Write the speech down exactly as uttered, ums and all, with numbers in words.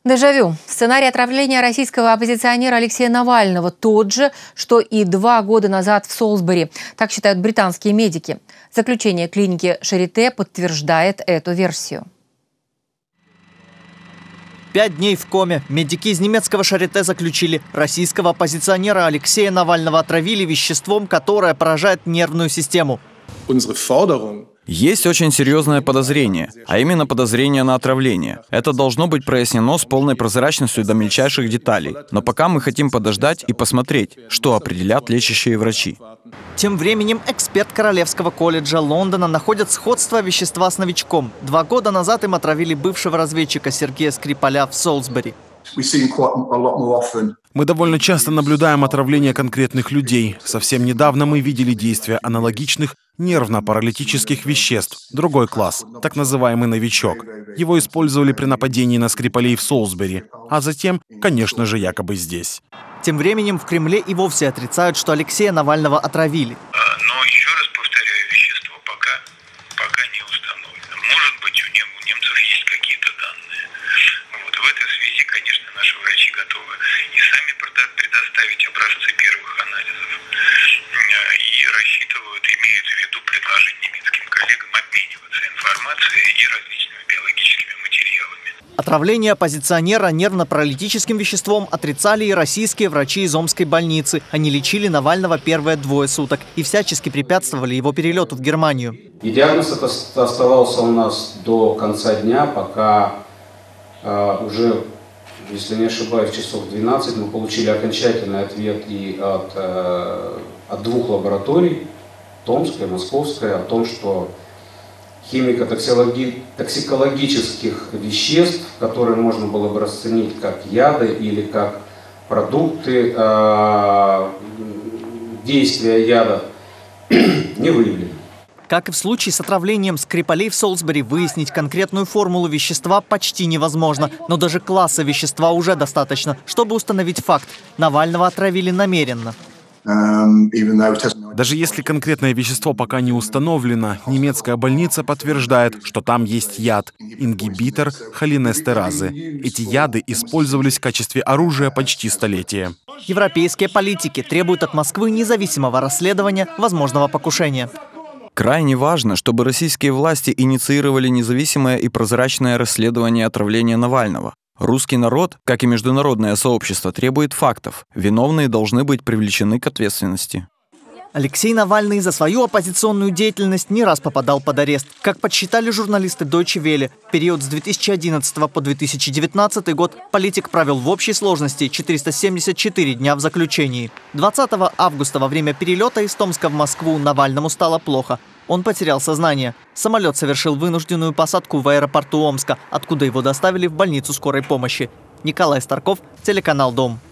Дежавю. Сценарий отравления российского оппозиционера Алексея Навального тот же, что и два года назад в Солсбери. Так считают британские медики. Заключение клиники Шарите подтверждает эту версию. Пять дней в коме. Медики из немецкого Шарите заключили: российского оппозиционера Алексея Навального отравили веществом, которое поражает нервную систему. Есть очень серьезное подозрение, а именно подозрение на отравление. Это должно быть прояснено с полной прозрачностью до мельчайших деталей. Но пока мы хотим подождать и посмотреть, что определят лечащие врачи. Тем временем эксперт Королевского колледжа Лондона находит сходство вещества с новичком. Два года назад им отравили бывшего разведчика Сергея Скрипаля в Солсбери. Мы довольно часто наблюдаем отравление конкретных людей. Совсем недавно мы видели действия аналогичных нервно-паралитических веществ. Другой класс, так называемый новичок. Его использовали при нападении на Скрипалей в Солсбери, а затем, конечно же, якобы здесь. Тем временем в Кремле и вовсе отрицают, что Алексея Навального отравили. Но еще раз повторяю, вещество пока, пока не установлено. Может быть, у немцев есть какие-то данные. Вот. В этой связи, конечно, наши врачи готовы и сами предоставить образцы первых анализов. И рассчитывают, имеют в виду предложить немецким коллегам обмениваться информацией и различными биологическими материалами. Отравление оппозиционера нервно-паралитическим веществом отрицали и российские врачи из Омской больницы. Они лечили Навального первые двое суток и всячески препятствовали его перелету в Германию. И диагноз оставался у нас до конца дня, пока э, уже, если не ошибаюсь, часов двенадцать мы получили окончательный ответ и от, э, от двух лабораторий, Томской, Московской, о том, что химико-токсикологических веществ, которые можно было бы расценить как яды или как продукты э, действия яда, не выявлено. Как и в случае с отравлением Скрипалей в Солсбери, выяснить конкретную формулу вещества почти невозможно. Но даже класса вещества уже достаточно, чтобы установить факт: Навального отравили намеренно. Даже если конкретное вещество пока не установлено, немецкая больница подтверждает, что там есть яд – ингибитор холинестеразы. Эти яды использовались в качестве оружия почти столетия. Европейские политики требуют от Москвы независимого расследования возможного покушения. Крайне важно, чтобы российские власти инициировали независимое и прозрачное расследование отравления Навального. Русский народ, как и международное сообщество, требует фактов. Виновные должны быть привлечены к ответственности. Алексей Навальный за свою оппозиционную деятельность не раз попадал под арест. Как подсчитали журналисты Deutsche Welle, в период с две тысячи одиннадцатого по две тысячи девятнадцатый год политик провел в общей сложности четыреста семьдесят четыре дня в заключении. двадцатого августа во время перелета из Томска в Москву Навальному стало плохо. Он потерял сознание. Самолет совершил вынужденную посадку в аэропорту Омска, откуда его доставили в больницу скорой помощи. Николай Старков, телеканал «Дом».